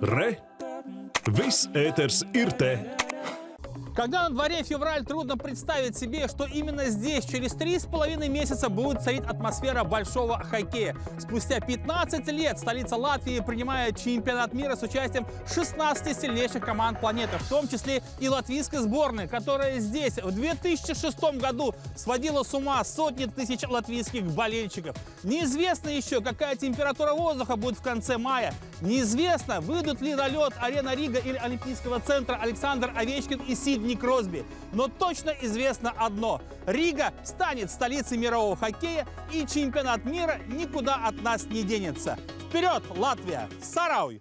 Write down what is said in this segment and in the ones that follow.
Re! Viss ēters ir te! Когда на дворе февраль, трудно представить себе, что именно здесь через 3,5 месяца будет царить атмосфера большого хоккея. Спустя 15 лет столица Латвии принимает чемпионат мира с участием 16 сильнейших команд планеты, в том числе и латвийской сборной, которая здесь в 2006 году сводила с ума сотни тысяч латвийских болельщиков. Неизвестно еще, какая температура воздуха будет в конце мая. Неизвестно, выйдут ли на лед Арена Рига или Олимпийского центра Александр Овечкин и Сидни Кросби. Но точно известно одно. Рига станет столицей мирового хоккея, и чемпионат мира никуда от нас не денется. Вперед, Латвия! Сарауй!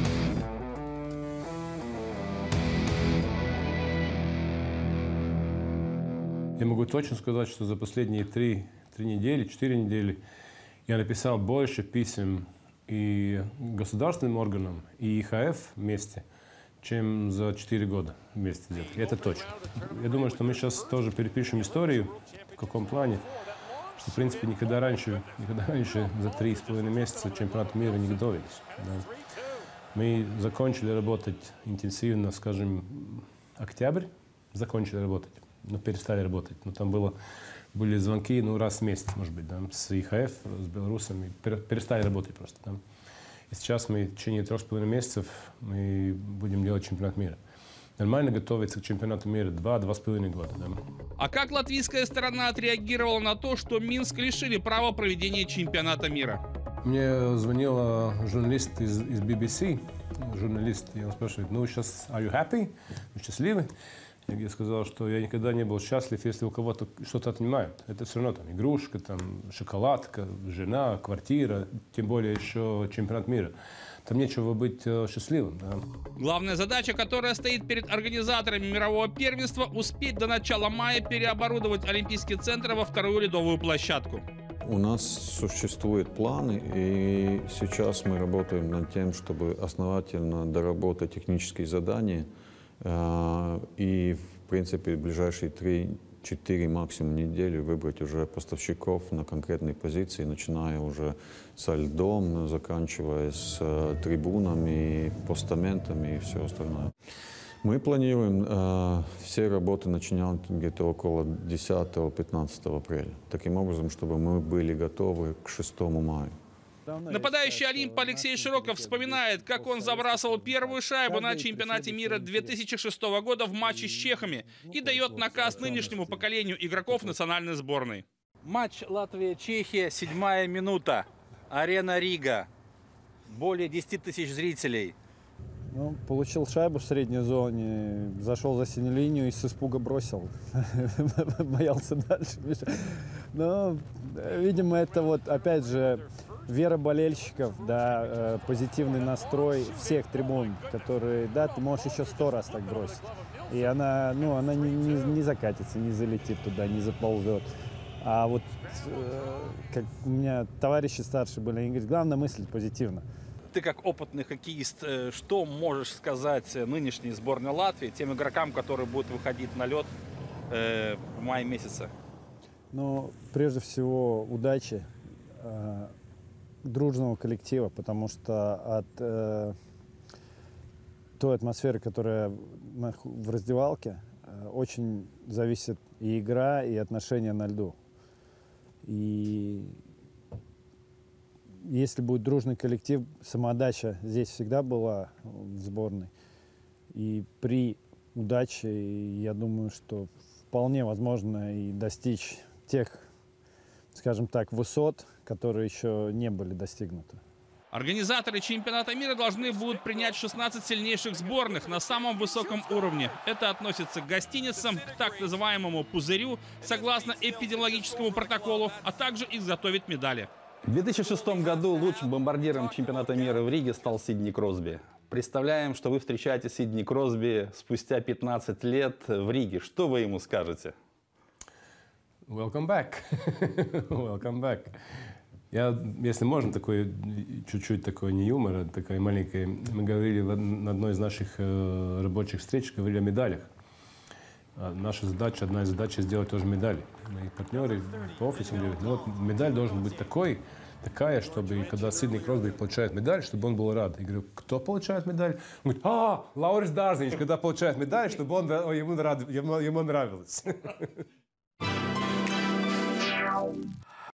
Я могу точно сказать, что за последние 4 недели я написал больше писем и государственным органам, и ИХФ вместе, чем за 4 года вместе где-то. Это точно. Я думаю, что мы сейчас тоже перепишем историю, в каком плане, что, в принципе, никогда раньше за 3,5 месяца чемпионата мира не готовились. Да. Мы закончили работать интенсивно, скажем, октябрь, закончили работать, но перестали работать. Но там были звонки, раз в месяц, может быть, да, с ИХФ, с белорусами, перестали работать просто. Да. И сейчас мы в течение 3,5 месяцев мы будем делать чемпионат мира. Нормально готовиться к чемпионату мира 2-2,5 года. Да. А как латвийская сторона отреагировала на то, что Минск лишили права проведения чемпионата мира? Мне звонил журналист из BBC, и он спрашивает, сейчас, are you happy? Вы счастливы? Я сказал, что я никогда не был счастлив, если у кого-то что-то отнимают. Это все равно там игрушка, там, шоколадка, жена, квартира, тем более еще чемпионат мира. Там нечего быть счастливым. Да. Главная задача, которая стоит перед организаторами мирового первенства, успеть до начала мая переоборудовать Олимпийский центр во вторую ледовую площадку. У нас существуют планы, и сейчас мы работаем над тем, чтобы основательно доработать технические задания. И, в принципе, в ближайшие 3-4 максимум недели выбрать уже поставщиков на конкретные позиции, начиная уже со льдом, заканчивая с трибунами, постаментами и все остальное. Мы планируем все работы начинать где-то около 10-15 апреля, таким образом, чтобы мы были готовы к 6 мая. Нападающий Олимпа Алексей Широков вспоминает, как он забрасывал первую шайбу на чемпионате мира 2006 года в матче с чехами и дает наказ нынешнему поколению игроков национальной сборной. Матч Латвия-Чехия, 7-я минута. Арена Рига. Более 10 тысяч зрителей. Получил шайбу в средней зоне, зашел за синюю линию и с испуга бросил. Боялся дальше бежать. Но, видимо, это опять же, вера болельщиков, да, позитивный настрой всех трибун, которые, да, ты можешь еще 100 раз так бросить. И она не закатится, не залетит туда, не заползет. А как у меня товарищи старшие были, они говорят, главное мыслить позитивно. Ты как опытный хоккеист, что можешь сказать нынешней сборной Латвии, тем игрокам, которые будут выходить на лед в мае месяце? Прежде всего, удачи, дружного коллектива, потому что от той атмосферы, которая в раздевалке, очень зависит и игра, и отношения на льду. И если будет дружный коллектив, самоотдача здесь всегда была в сборной. И при удаче, я думаю, что вполне возможно и достичь тех, скажем так, высот, которые еще не были достигнуты. Организаторы чемпионата мира должны будут принять 16 сильнейших сборных на самом высоком уровне. Это относится к гостиницам, к так называемому пузырю, согласно эпидемиологическому протоколу, а также изготовить медали. В 2006 году лучшим бомбардиром чемпионата мира в Риге стал Сидни Кросби. Представляем, что вы встречаете Сидни Кросби спустя 15 лет в Риге. Что вы ему скажете? Welcome back. Welcome back. Я, если можно, чуть-чуть такой не юмор, такая маленькая. Мы говорили на одной из наших рабочих встреч, говорили о медалях. Наша задача, одна из задач сделать тоже медали. Мои партнеры по офису говорят, медаль должен быть такой, такая, чтобы когда Сидни Кросби получает медаль, чтобы он был рад. Я говорю, кто получает медаль? Он говорит, Лаурис Дарзинич, когда получает медаль, чтобы он, ему нравилось.